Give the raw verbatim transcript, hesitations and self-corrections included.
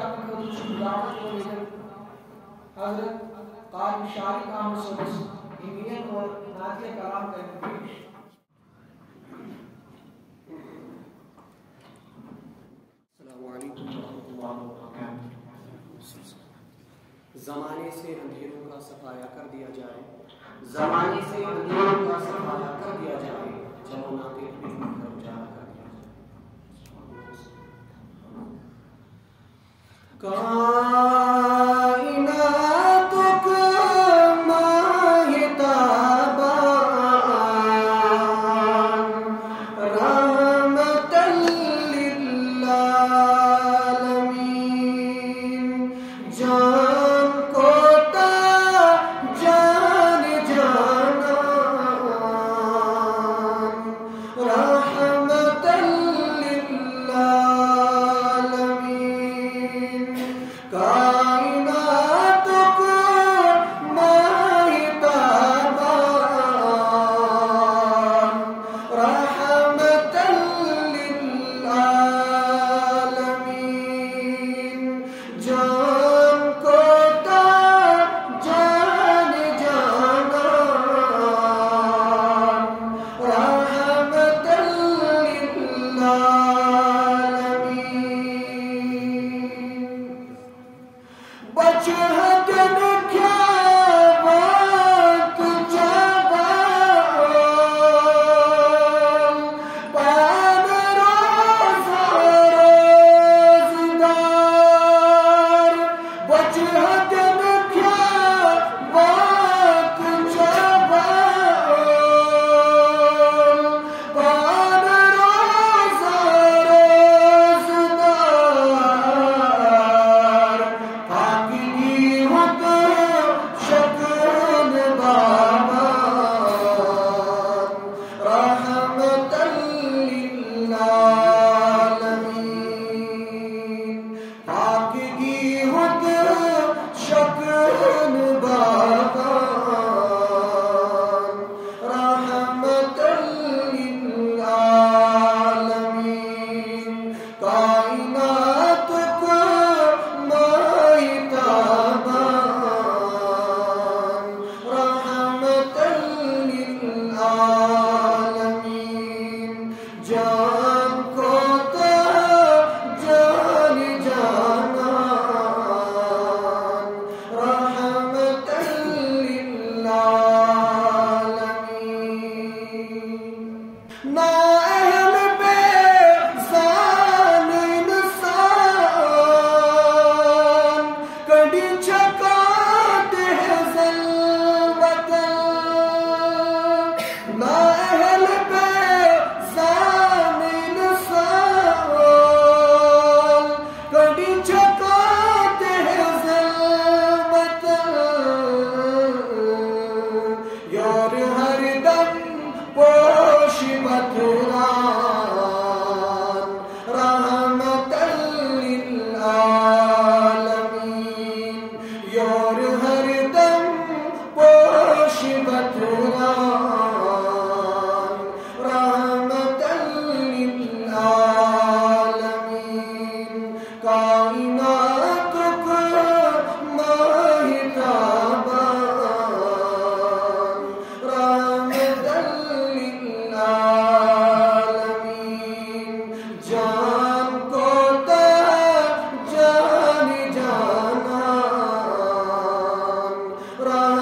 اپنے خود کی دعوت کو لے کر حضرت قاری شارق احمد سدس انڈین اور نعتیہ کلام کا پیش. السلام علیکم ورحمۃ اللہ وبرکاتہ. زمانے سے اندھیروں کا صفایا کر دیا جائے, زمانے سے اندھیروں کا صفایا کر دیا جائے, چلو ناطق بھی کر اجالا کر دیا جائے. کائنات کا ماہتاب رحمت للعالمین, جان کو تا جان جانا رحمت للعالمین, کائنات کو ماہتاب رحمت للعالمین, جان کو تا جان جانا رحمت للعالمین. بچہتن کیا وقت جوان پان روزہ روزدار, بچہتن کیا وقت جوان پان روزہ روزدار, پاکی ہت شکن بابان رحمت للعالمین, پاکی ہت شکن بابان رحمت للعالمین, کائنات کو ماہتاب رحمت للعالمین, جان کو تا جان جانا رحمت للعالمین. نااہل بے زان انسان کڑی چکاتے ہیں ذلوتاً, نااہل بے زان انسان کڑی چکاتے ہیں ذلوتاً, یار ہر دم پوش بتران رحمت للعالمین, یار ہر دم پوش بتران رحمت للعالمین, کائنات کو ماہتاب رحمت للعالمین, جان کو تا جان جانا رحمت